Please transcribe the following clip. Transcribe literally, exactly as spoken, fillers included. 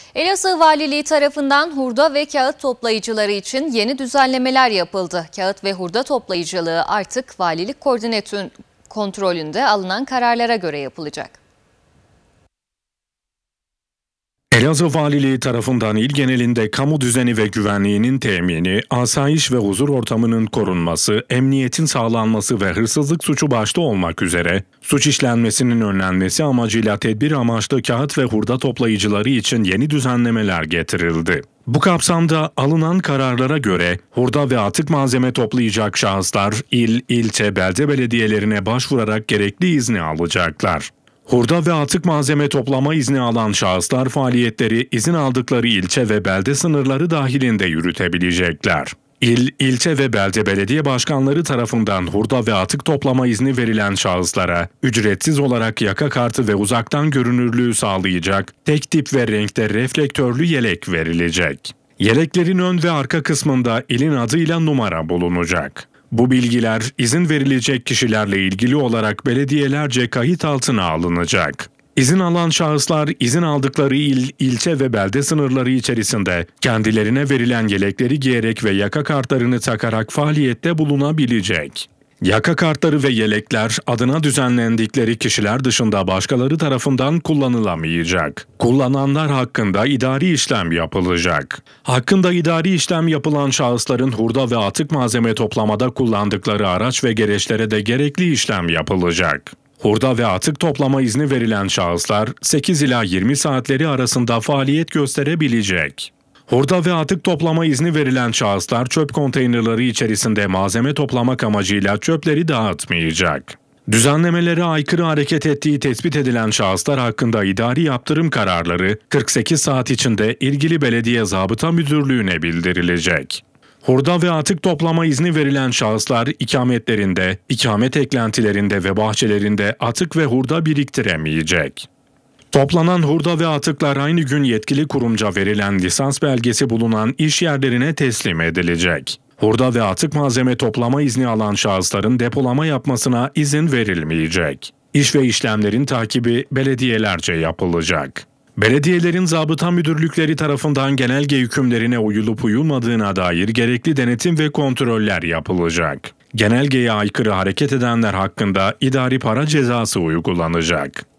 Elazığ Valiliği tarafından hurda ve kağıt toplayıcıları için yeni düzenlemeler yapıldı. Kağıt ve hurda toplayıcılığı artık valilik koordinatör kontrolünde alınan kararlara göre yapılacak. Elazığ Valiliği tarafından il genelinde kamu düzeni ve güvenliğinin temini, asayiş ve huzur ortamının korunması, emniyetin sağlanması ve hırsızlık suçu başta olmak üzere suç işlenmesinin önlenmesi amacıyla tedbir amaçlı kağıt ve hurda toplayıcıları için yeni düzenlemeler getirildi. Bu kapsamda alınan kararlara göre hurda ve atık malzeme toplayacak şahıslar il, ilçe, belde belediyelerine başvurarak gerekli izni alacaklar. Hurda ve atık malzeme toplama izni alan şahıslar faaliyetleri izin aldıkları ilçe ve belde sınırları dahilinde yürütebilecekler. İl, ilçe ve belde belediye başkanları tarafından hurda ve atık toplama izni verilen şahıslara ücretsiz olarak yaka kartı ve uzaktan görünürlüğü sağlayacak tek tip ve renkte reflektörlü yelek verilecek. Yeleklerin ön ve arka kısmında ilin adıyla numara bulunacak. Bu bilgiler izin verilecek kişilerle ilgili olarak belediyelerce kayıt altına alınacak. İzin alan şahıslar izin aldıkları il, ilçe ve belde sınırları içerisinde kendilerine verilen yelekleri giyerek ve yaka kartlarını takarak faaliyette bulunabilecek. Yaka kartları ve yelekler adına düzenlendikleri kişiler dışında başkaları tarafından kullanılamayacak. Kullananlar hakkında idari işlem yapılacak. Hakkında idari işlem yapılan şahısların hurda ve atık malzeme toplamada kullandıkları araç ve gereçlere de gerekli işlem yapılacak. Hurda ve atık toplama izni verilen şahıslar sekiz ila yirmi saatleri arasında faaliyet gösterebilecek. Hurda ve atık toplama izni verilen şahıslar çöp konteynerleri içerisinde malzeme toplamak amacıyla çöpleri dağıtmayacak. Düzenlemelere aykırı hareket ettiği tespit edilen şahıslar hakkında idari yaptırım kararları kırk sekiz saat içinde ilgili belediye zabıta müdürlüğüne bildirilecek. Hurda ve atık toplama izni verilen şahıslar ikametlerinde, ikamet eklentilerinde ve bahçelerinde atık ve hurda biriktiremeyecek. Toplanan hurda ve atıklar aynı gün yetkili kurumca verilen lisans belgesi bulunan iş yerlerine teslim edilecek. Hurda ve atık malzeme toplama izni alan şahısların depolama yapmasına izin verilmeyecek. İş ve işlemlerin takibi belediyelerce yapılacak. Belediyelerin zabıta müdürlükleri tarafından genelge hükümlerine uyulup uyulmadığına dair gerekli denetim ve kontroller yapılacak. Genelgeye aykırı hareket edenler hakkında idari para cezası uygulanacak.